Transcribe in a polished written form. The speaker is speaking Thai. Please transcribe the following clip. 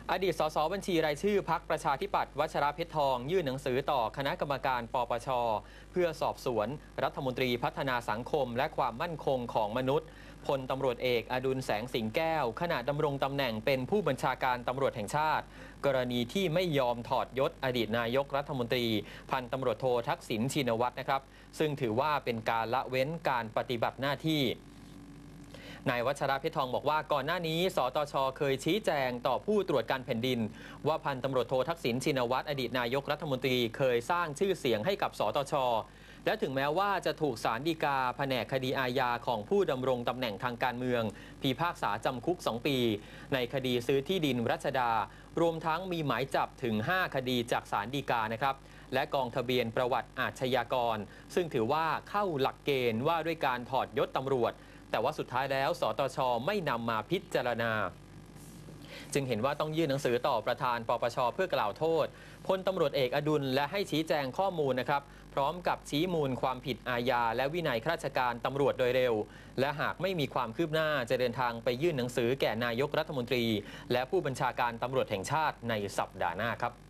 อดีตสสบัญชีรายชื่อพรรคประชาธิปัตย์วชรเพชรทองยื่นหนังสือต่อคณะกรรมการปปชเพื่อสอบสวนรัฐมนตรีพัฒนาสังคมและความมั่นคงของมนุษย์พลตำรวจเอกอดุลแสงสิงแก้วขณะดำรงตำแหน่งเป็นผู้บัญชาการตำรวจแห่งชาติกรณีที่ไม่ยอมถอดยศอดีตนายกรัฐมนตรีพันตำรวจโททักษิณชินวัตรนะครับซึ่งถือว่าเป็นการละเว้นการปฏิบัติหน้าที่นายวัชระเพชรทองบอกว่าก่อนหน้านี้สตช.เคยชี้แจงต่อผู้ตรวจการแผ่นดินว่าพันตำรวจโททักษิณชินวัตรอดีตนายกรัฐมนตรีเคยสร้างชื่อเสียงให้กับสตช.และถึงแม้ว่าจะถูกศาลฎีกาแผนกคดีอาญาของผู้ดำรงตำแหน่งทางการเมืองพิพากษาจำคุก2 ปีในคดีซื้อที่ดินรัชดารวมทั้งมีหมายจับถึง5 คดีจากศาลฎีกานะครับและกองทะเบียนประวัติอาชญากรซึ่งถือว่าเข้าหลักเกณฑ์ว่าด้วยการถอดยศตำรวจแต่ว่าสุดท้ายแล้วสตช.ไม่นำมาพิจารณาจึงเห็นว่าต้องยื่นหนังสือต่อประธานปปช.เพื่อกล่าวโทษพลตำรวจเอกอดุลและให้ชี้แจงข้อมูลนะครับพร้อมกับชี้มูลความผิดอาญาและวินัยข้าราชการตำรวจโดยเร็วและหากไม่มีความคืบหน้าจะเดินทางไปยื่นหนังสือแก่นายกรัฐมนตรีและผู้บัญชาการตำรวจแห่งชาติในสัปดาห์หน้าครับ